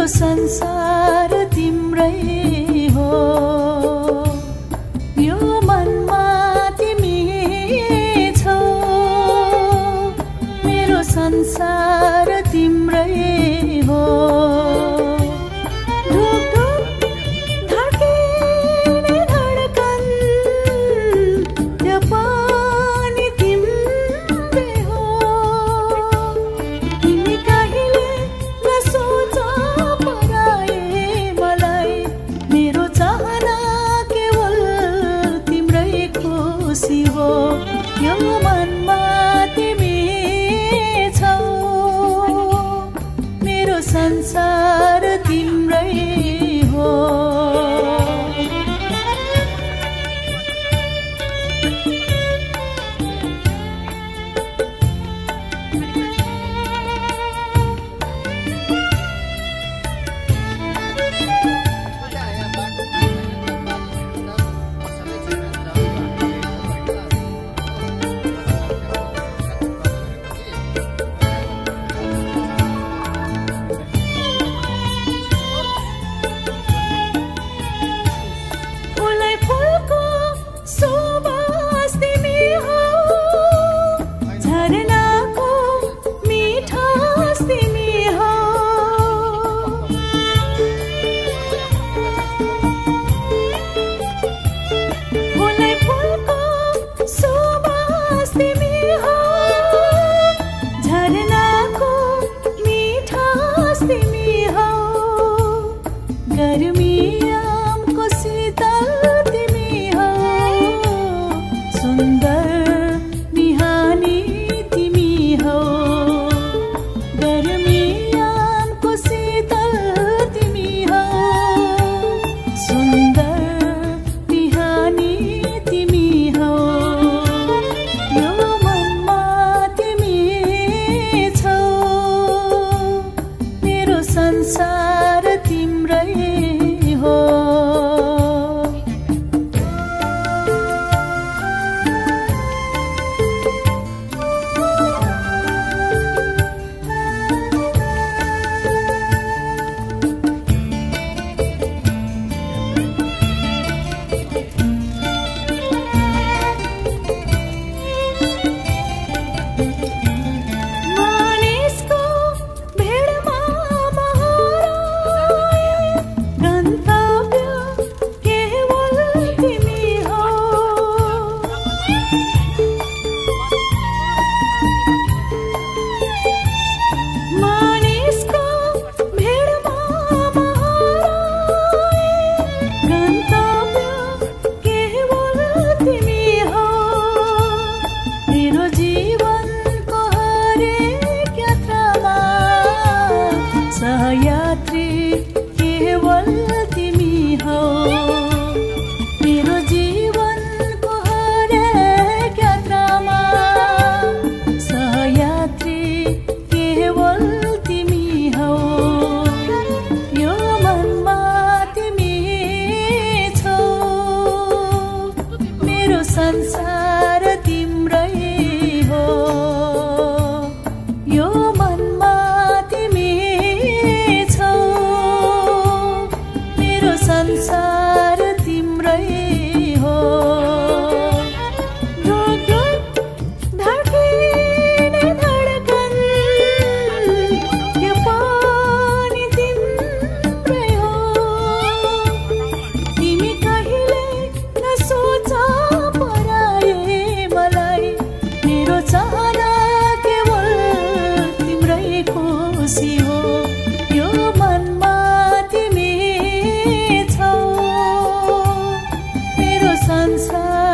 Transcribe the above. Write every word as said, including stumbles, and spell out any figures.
संसार तिम्रै हो यो मनमा तिमी छौ मेरो संसार तिम्रै हो यो मनमा तिमी छौ मेरो संसार तिम्रै हो गर्मियामको शीतल तिमी हौ सुन्दर बिहानी तिमी हौ गर्मियामको शीतल तिमी हौ सुन्दर बिहानी तिमी हौ यो मनमा तिमी छौ मेरो संसार तिम्रै हो सहयात्री केवल तिमी हौ मेरो जीवनको हरेक यात्रामा सहयात्री केवल तिमी हौ यो मनमा तिमी छौ मेरो संसार तिम्रै हो यो मनमा संसार तिम्रै हो ढुक ढुक धड्किने धड्कन यो पनि तिम्रै हो तिमी कहिले नसोच पराए मलाई मेरो चाहना केवल तिम्रै खुसी हो यो मनमा तिमी संसार